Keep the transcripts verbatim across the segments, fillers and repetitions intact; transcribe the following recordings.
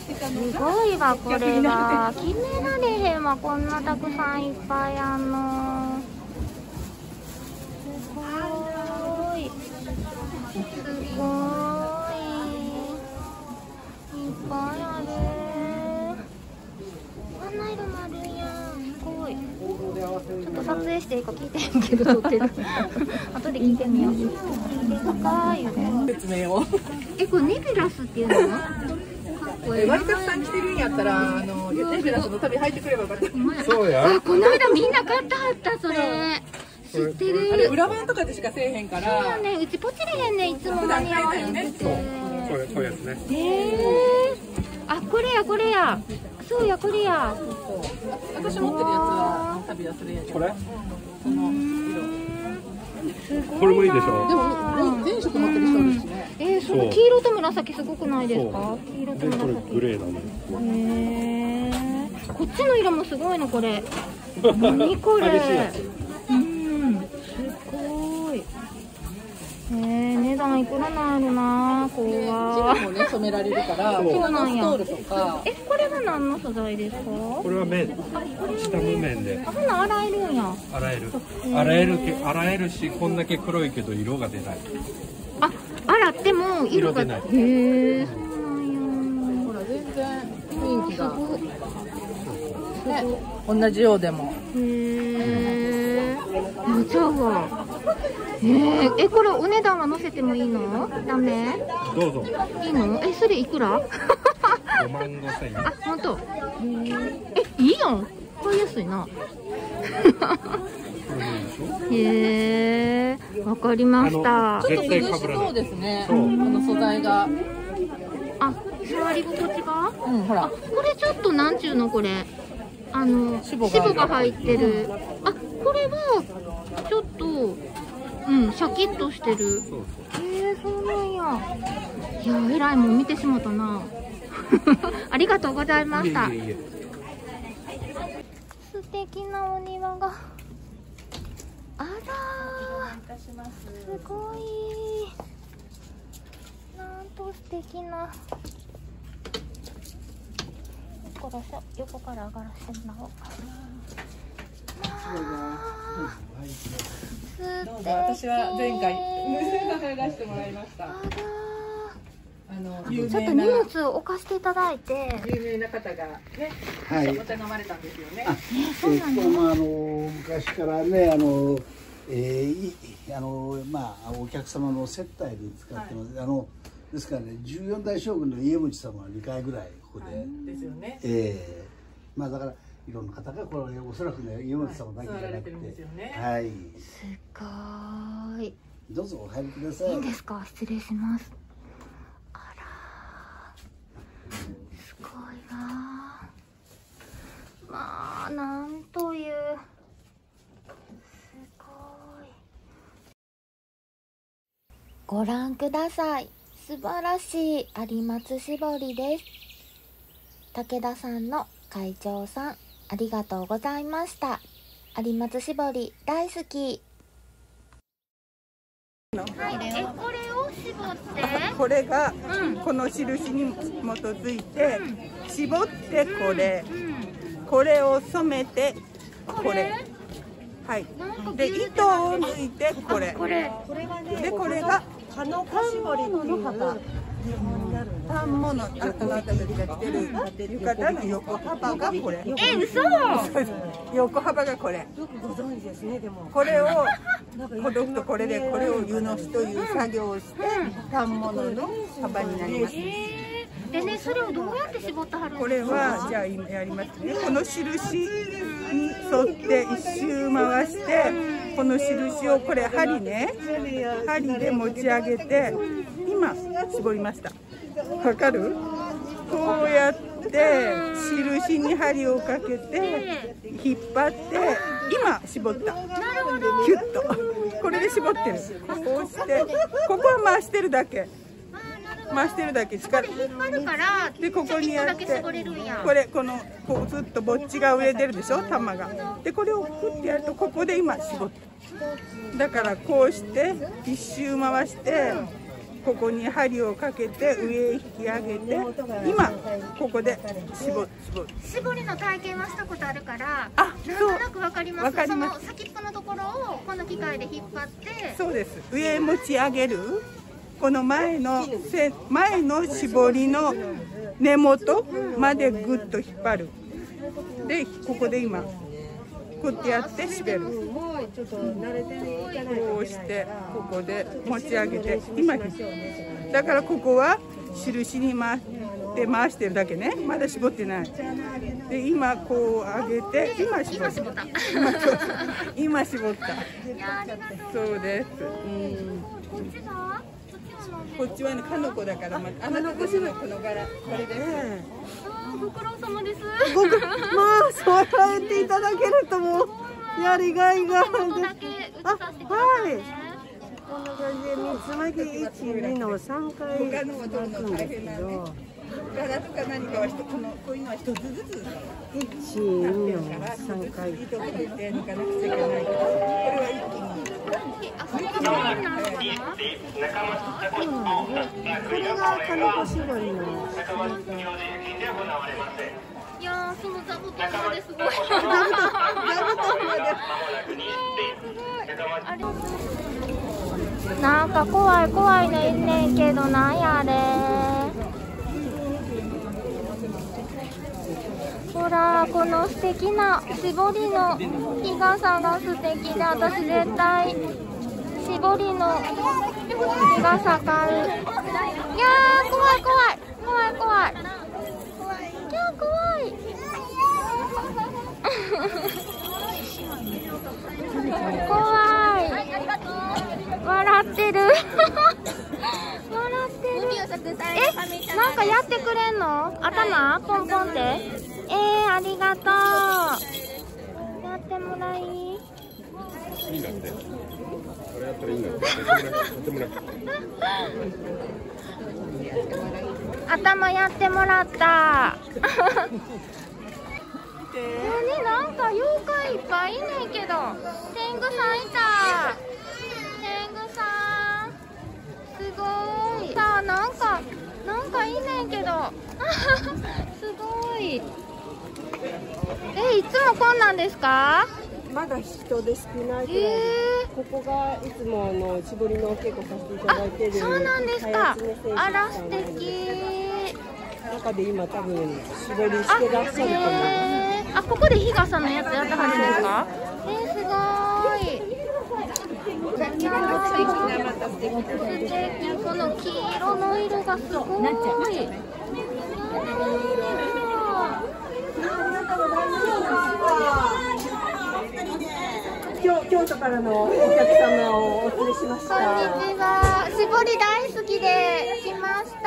すごいわ、これは。決められへんわ、こんなたくさんいっぱいあんの。すごい。すごい。いっぱいある。こんな色もあるんや。すごい。ちょっと撮影していいか聞いてんけど、撮ってる。後で聞いてみよう。いいですか言うて。 説明を。 え、これネビュラスっていうの？ 割りかつさん着てるんやったら、あの、ネビュラスの旅入ってくればよかった。 そうや。 あ、この間みんな買ってはった、それ。知ってる。 あれ裏番とかでしかせえへんから。 そうよね、うちポチれへんね、いつも間に合わへんくて。 そうや、そうやつね。 へえ。あ、これや、これや。そうや、これや。 私持ってるやつは旅はするんやけど。これ？そのこれもいいでしょ。 でも全色持ってる人いるしね。 えー、その黄色と紫すごくないですか？黄色と紫。 これグレーだね。 へえ。こっちの色もすごいのこれ。何これ。うん、すごい。えー、値段いくらなんやろな、こうは。 チェもね染められるから、 そうなんや。 ストールとか。 え、これは何の素材ですか？ これは綿、下の綿で。 あ、ほな洗えるんや。 洗える。洗えるけ、洗えるし、こんだけ黒いけど色が出ない。 あ、洗っても色が。 色出ない。 へえ、そうなんや。 ほら全然雰囲気が。ね、同じようでも。 へえ。あ、ちゃうわ。えー、え、これお値段は載せてもいいの？ダメ？ どうぞ。 いいの？え、それいくら？ ごまんごせんえん。 あ、本当。え、いいやん。買いやすいな。へえ、わかりました。 ちょっと涼しそうですね。この素材が。 あ、触り心地が？ うん、ほら。 これちょっとなんちゅうのこれ。あの脂肪が入ってる。あ、これはちょっと。うん、シャキッとしてる。へえ、そうなんや。いや、えらいもん見てしもたな。ありがとうございました。いえいえいえ。素敵なお庭が。あらー。すごい。なんと素敵な。こら横から上がらせてもらおうかな。 どうぞ、私は前回娘が入らせてもらいました。あの有名なちょっと荷物を置かせていただいて、 有名な方がね、はい、お茶飲まれたんですよね。 あ、そうなんです。まああの昔からね、あの、えー、あのまあお客様の接待で使ってます。はい、あのですからね、じゅうよん代将軍の家持様はにかいぐらいここで、はい、ですよね。ええー、まあだから。いろんな方がこれおそらくね家元様だけじゃなくて、はい、 すごい。 どうぞお入りください。 いいんですか？失礼します。あら、すごいな。まあなんというすごい。ご覧ください。素晴らしい有松絞りです。武田さんの会長さん。ありがとうございました。有松絞り大好き。はい、え、これを絞って。 これが、うん、この印に基づいて、うん、絞ってこれ、うん、これを染めてこれ。はい。で糸を抜いてこれ。これ。でこれがかのこ絞りっていう。反物、あなたたちが着てる浴衣の横幅がこれ。 え、嘘。 横幅がこれ。 よくご存知ですね、でも。 これをほどくとこれでこれを湯のしという作業をして反物の幅になります。 でね、それをどうやって絞ってはるんですか？ これはじゃあ今やりますね。この印に沿って一周回して、この印をこれ針ね、針で持ち上げて今絞りました。わかる？こうやって印に針をかけて引っ張って今絞った。 なるほど。 キュッとこれで絞ってる。こうしてここは回してるだけ。回してるだけ力。 引っ張るからでここにやってこれこのこうずっとぼっちが上出るでしょ玉が。でこれをふってやるとここで今絞った。だからこうして一周回してここに針をかけて上へ引き上げて、今ここで絞絞絞りの体験はしたことあるから、 あ、 なんそうとなくわかります。 わかります。 その先っぽのところをこの機械で引っ張って、 そうです。上へ持ち上げる。この前のせ前の絞りの根元までぐっと引っ張る。でここで今こうやってやって締める。こうしてここで持ち上げて今だからここは印に回って回してるだけね。まだ絞ってない。で今こう上げて今絞った。今絞った。今絞った。そうです。 こっちはこっちはね、かのこだから、まあ、あなたたちのこの柄、これです。 ご苦労様です。 ごく、まあ、そう言っていただけるともう、やりがいがあるんです。あ、はい。こんな感じで、三つ巻きいち、にのさんかい他のを取るの大変なんで。柄とか何かは一つ、この、こういうのは一つずつ。 いち、にのさんかい。 糸を入れて抜かなくちゃいけないけど、これは一気に。 あ、それが絞りなのかな。 これがかのこ絞りの。 いやー、その座布団まですごい。なんか怖い怖いねんねんけど、なんやあれ。ほら、この素敵な絞りの日傘が素敵で、私絶対絞りの日傘買う。いやー、怖い怖い怖い怖い。いやー、怖い。怖い。笑ってる。笑ってる。え、なんかやってくれんの？頭ポンポンって。えー、ありがとう。やってもらい。 いいんだって。これやったらいいんだって。やってもらって。 頭やってもらった。何、なんか妖怪いっぱいいんねんけど。天狗さんいた。天狗さん。すごい。さあ、なんか、なんかいいねんけど。すごい。え、いつもこんなんですか？ まだ人で少ないくらいで、えー、ここがいつもの絞りのお稽古させていただいている。 そうなんですか。あら、素敵。 中で今多分絞りしてらっしゃると思う。 あ、ここで日傘のやつやってはるんですか？えー、すごい。いやー、素敵。この黄色の色がすごい。 京, 京都からのお客様をお連れしました。 こんにちは。絞り大好きで来ました。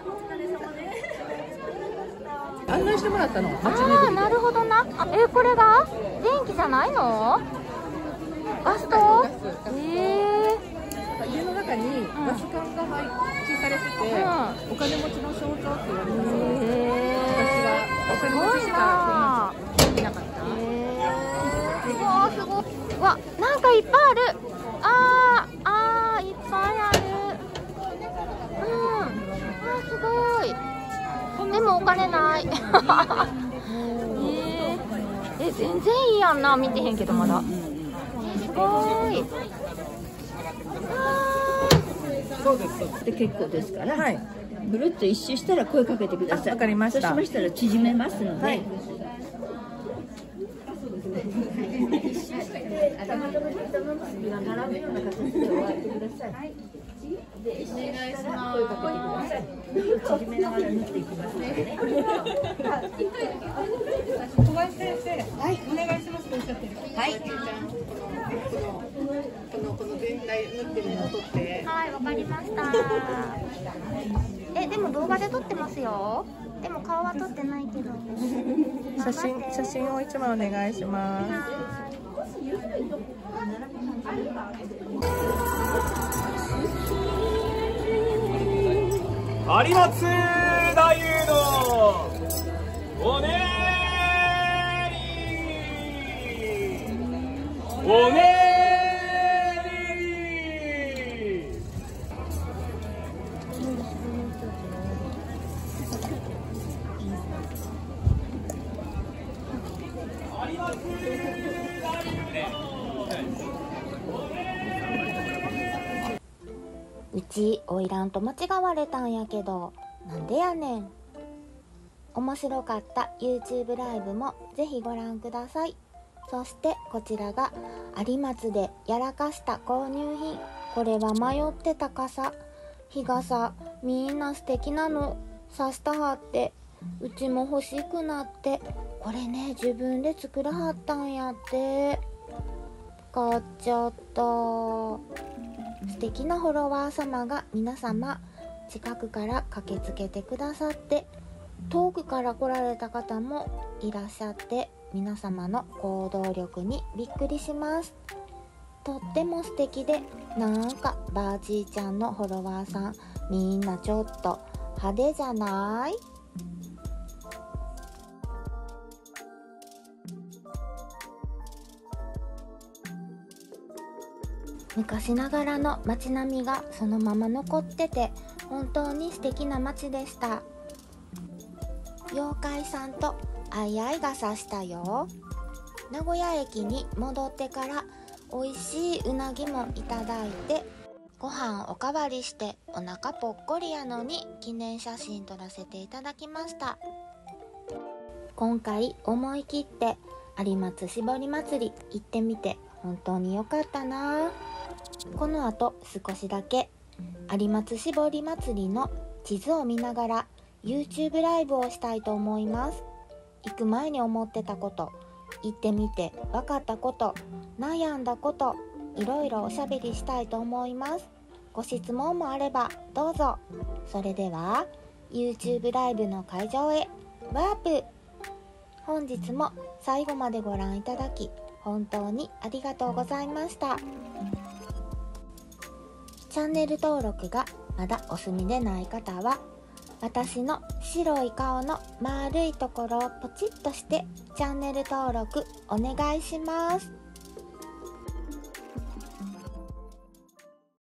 案内してもらったの。 ああ、なるほどな。え、これが電気じゃないの？ガスト？えー、家の中にガス管が配置されてて、うん、お金持ちの象徴って言われたそうです。えー、私はお金持ちしかできなかった。 すごい。わ、なんかいっぱいある。あー、あー、いっぱいある。うん。あー、すごい。でもお金ない。えー、え、全然いいやんな。見てへんけどまだ。え、すごい。 そうです。で結構ですから。はい。ぐるっと一周したら声かけてください。 わかりました。 そうしましたら縮めますので。はい。頭と頭結びが並ぶような形で終わってください。はい。で、一周したら声かけてください。縮めながら縫っていきますのでね。 小林先生、はい、お願いしますとおっしゃってる。 はい。 このこの全体縫ってるのを撮って。 はい、わかりました。え、でも動画で撮ってますよ。でも顔は撮ってないけど。 写真写真を一枚お願いします。 有松太夫のおねーりおねーりうちおいらんと間違われたんやけど、なんでやねん。面白かった YouTube ライブもぜひご覧ください。そしてこちらが有松でやらかした購入品。これは迷ってた傘、日傘、みんな素敵なのさしたはって、うちも欲しくなって、これね自分で作らはったんやって。買っちゃった。素敵なフォロワー様が皆様近くから駆けつけてくださって、遠くから来られた方もいらっしゃって、皆様の行動力にびっくりします。とっても素敵で、なんかバージーちゃんのフォロワーさんみんなちょっと派手じゃない？昔ながらの街並みがそのまま残ってて、本当に素敵な街でした。妖怪さんとあいあいがさしたよ。名古屋駅に戻ってから美味しいうなぎもいただいて、ご飯おかわりしてお腹ぽっこりやのに記念写真撮らせていただきました。今回思い切って有松しぼり祭り行ってみて本当に良かったな。この後少しだけ有松しぼり祭りの地図を見ながら YouTube ライブをしたいと思います。行く前に思ってたこと、行ってみて分かったこと、悩んだこと、いろいろおしゃべりしたいと思います。ご質問もあればどうぞ。それでは YouTube ライブの会場へワープ。本日も最後までご覧いただき本当にありがとうございました。チャンネル登録がまだお済みでない方は、私の白い顔の丸いところをポチッとしてチャンネル登録お願いします。